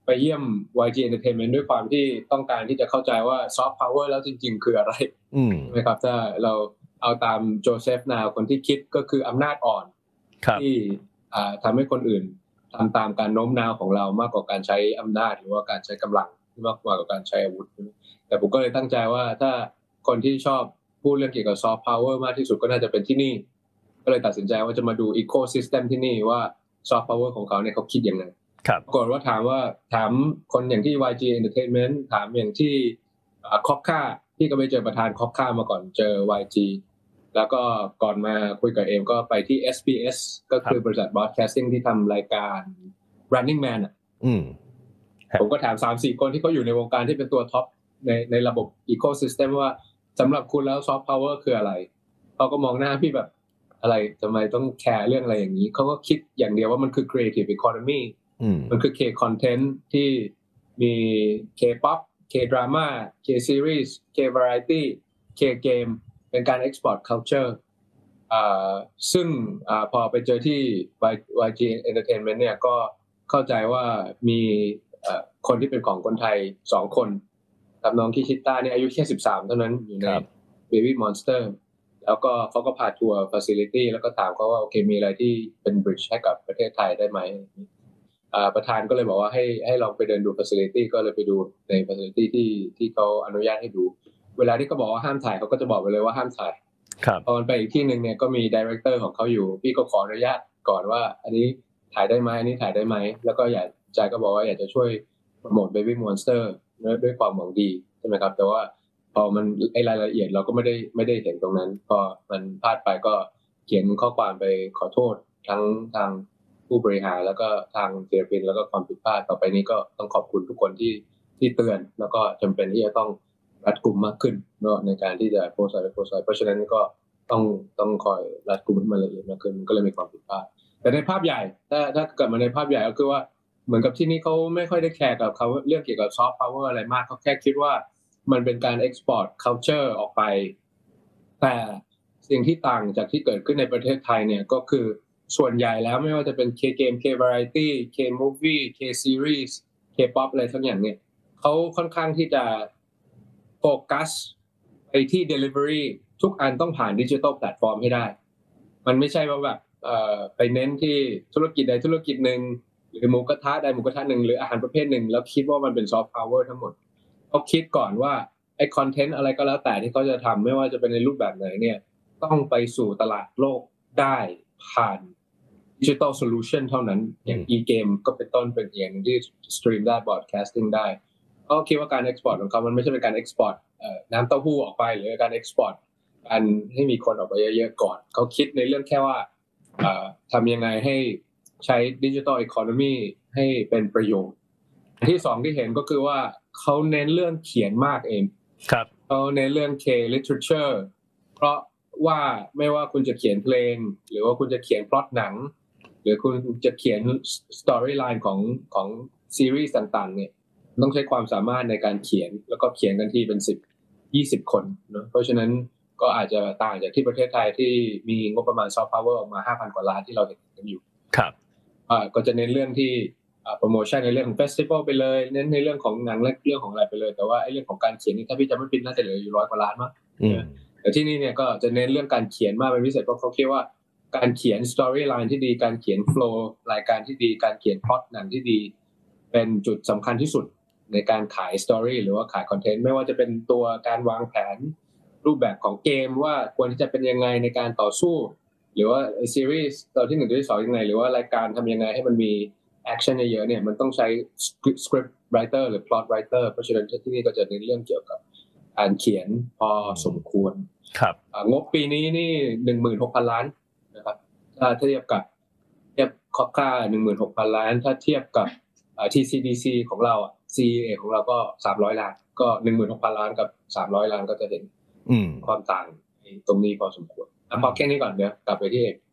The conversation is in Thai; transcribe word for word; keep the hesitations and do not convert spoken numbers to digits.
ไปเยี่ยม วาย จี Entertainment ด้วยความที่ต้องการที่จะเข้าใจว่า soft power แล้วจริงๆคืออะไรใช่ไหมครับถ้าเราเอาตามโจเซฟนาวคนที่คิดก็คืออำนาจอ่อนที่ทำให้คนอื่นทำตามการโน้มน้าวของเรามากกว่าการใช้อำนาจหรือว่าการใช้กำลังมากกว่าการใช้อาวุธแต่ผมก็เลยตั้งใจว่าถ้าคนที่ชอบพูดเรื่องเกี่ยวกับ soft power มากที่สุดก็น่าจะเป็นที่นี่ก็เลยตัดสินใจว่าจะมาดู ecosystem ที่นี่ว่า soft power ของเขาเนี่ยเขาคิดยังไงปรากฏว่าถามว่าถามคนอย่างที่ วาย จี Entertainment ถามอย่างที่คอคค่าที่ก็ไปเจอประธานคอคค่ามาก่อนเจอ วาย จี แล้วก็ก่อนมาคุยกับเอมก็ไปที่ เอส บี เอส ก็คือบริษัท broadcasting ที่ทำรายการ Running Man อ่ะผมก็ถาม สามสี่ คนที่เขาอยู่ในวงการที่เป็นตัวท็อปในในระบบ ecosystem ว่าสำหรับคุณแล้ว soft power คืออะไรเขาก็มองหน้าพี่แบบอะไรทำไมต้องแคร์เรื่องอะไรอย่างนี้เขาก็คิดอย่างเดียวว่ามันคือ creative economy มันคือ K content ที่มี K-pop K-drama K-series K-variety K-game เป็นการ export culture อ่าซึ่งอ่าพอไปเจอที่ วาย จี Entertainment เนี่ยก็เข้าใจว่ามีคนที่เป็นของคนไทยสองคนกับน้องคิชิต้าเนี่ยอายุแค่สิบสามเท่านั้นอยู่ใน Baby Monster แล้วก็เขาก็พาทัวร์ facility แล้วก็ถามเขาว่าโอเคมีอะไรที่เป็น bridge ให้กับประเทศไทยได้ไหมอ่าประธานก็เลยบอกว่าให้ให้ลองไปเดินดู facility ก็เลยไปดูใน facility ที่ที่เขาอนุญาตให้ดูเวลาที่เขาบอกว่าห้ามถ่ายเขาก็จะบอกไปเลยว่าห้ามถ่ายพอมันไปอีกที่นึงเนี่ยก็มี director ของเขาอยู่พี่ก็ขออนุญาตก่อนว่าอันนี้ถ่ายได้ไหมอันนี้ถ่ายได้ไหมแล้วก็อยากใจก็บอกว่าอยากจะช่วยโปรโมท Baby Monster ด้วยความหวังดีใช่ไหมครับแต่ว่าพอมันไอ้รายละเอียดเราก็ไม่ได้ไม่ได้เห็นตรงนั้นพอมันพลาดไปก็เขียนข้อความไปขอโทษทั้งทางผู้บริหารแล้วก็ทางศิลปินแล้วก็ความผิดพลาดต่อไปนี้ก็ต้องขอบคุณทุกคนที่ที่เตือนแล้วก็จำเป็นที่จะต้องรัดกุมมากขึ้นเนาะในการที่จะโพสต์อะไรโพสต์อะไรเพราะฉะนั้นก็ต้องต้องคอยรัดกุมให้มันละเอียดมากขึ้นก็เลยมีความผิดพลาดแต่ในภาพใหญ่ถ้าถ้าเกิดมาในภาพใหญ่ก็คือว่าเหมือนกับที่นี่เขาไม่ค่อยได้แคร์กับเขาเรื่องเกี่ยวกับซอฟต์พาวเวอร์อะไรมากเขาแค่คิดว่ามันเป็นการ export culture ออกไปแต่สิ่งที่ต่างจากที่เกิดขึ้นในประเทศไทยเนี่ยก็คือส่วนใหญ่แล้วไม่ว่าจะเป็น K game K variety K movie K series K pop อะไรทั้งอย่างเนี่ยเขาค่อนข้างที่จะโฟกัสไปที่ delivery ทุกอันต้องผ่านดิจิทัลแพลตฟอร์มให้ได้มันไม่ใช่ว่าแบบเอ่อไปเน้นที่ธุรกิจใดธุรกิจนึงหรือหมูกระทะใดหมูกระทะนึงหรืออาหารประเภทนึงแล้วคิดว่ามันเป็นซอฟต์พาวเวอร์ทั้งหมดเขาคิดก่อนว่าไอ้คอนเทนต์อะไรก็แล้วแต่ที่เขาจะทำไม่ว่าจะเป็นในรูปแบบไหนเนี่ยต้องไปสู่ตลาดโลกได้ผ่านดิจิทัลโซลูชันเท่านั้นอย่าง e-game ก็เป็นต้นเป็นอย่างที่สตรีมได้บอร์ดแคสติ้งได้เขาคิดว่าการเอ็กซ์พอร์ตของเขามันไม่ใช่เป็นการเอ็กซ์พอร์ตน้ำเต้าหู้ออกไปหรือการเอ็กซ์พอร์ตการให้มีคนออกไปเยอะๆก่อนเขาคิดในเรื่องแค่ว่าทำยังไงให้ใช้ดิจิทัลอีโคโนมีให้เป็นประโยชน์ที่สองที่เห็นก็คือว่าเขาเน้นเรื่องเขียนมากเองครับเขาเน้นเรื่อง K literature เพราะว่าไม่ว่าคุณจะเขียนเพลงหรือว่าคุณจะเขียนพล็อตหนังหรือคุณจะเขียนสตอรี่ไลน์ของของซีรีส์ต่างๆเนี่ยต้องใช้ความสามารถในการเขียนแล้วก็เขียนกันที่เป็นสิบ ยี่สิบคนเนาะเพราะฉะนั้นก็อาจจะต่างจากที่ประเทศไทยที่มีงบประมาณซอฟต์พาวเวอร์ออกมา ห้าพัน กว่าล้านที่เราเห็นกันอยู่ครับอ่าก็จะเน้นเรื่องที่อ่าโปรโมชั่นในเรื่องของเฟสติวัลไปเลยเน้นในเรื่องของหนังและเรื่องของอะไรไปเลยแต่ว่าไอ้เรื่องของการเขียนนี่ถ้าพี่จำไม่ผิดน่าจะเหลืออยู่ร้อยกว่าล้านมั้งแต่ที่นี่เนี่ยก็จะเน้นเรื่องการเขียนมากเป็นพิเศษเพราะเขาคิดว่าการเขียนสตอรี่ไลน์ที่ดีการเขียนโฟลว์รายการที่ดีการเขียนพล็อตหนังที่ดีเป็นจุดสำคัญที่สุดในการขายสตอรี่หรือว่าขายคอนเทนต์ไม่ว่าจะเป็นตัวการวางแผนรูปแบบของเกมว่าควรที่จะเป็นยังไงในการต่อสู้หรือว่าซีรีส์ตอนที่หนึ่งตอนที่สองยังไงหรือว่ารายการทำยังไงให้มันมีแอคชั่นเยอะๆเนี่ยมันต้องใช้สคริปต์ไรเตอร์หรือพล็อตไรเตอร์เพราะฉะนั้นที่นี่ก็จะเน้นเรื่องเกี่ยวกับการเขียนพอสมควรครับงบปีนี้นี่ หนึ่งหมื่นหกพัน ล้านนะครับถ้าเทียบกับเทียบคอค่า หนึ่งหมื่นหกพัน ล้านถ้าเทียบกับอ่า ที ซี ดี ซี ของเราอ่ะ ซี เอ ของเราก็สามร้อยล้านก็ หนึ่งหมื่นหกพัน ล้านกับสามร้อยล้านก็จะเห็นความต่างตรงนี้พอสมควรอ่ะพอแค่นี้ก่อนเดี๋ยวกลับไปที่เอก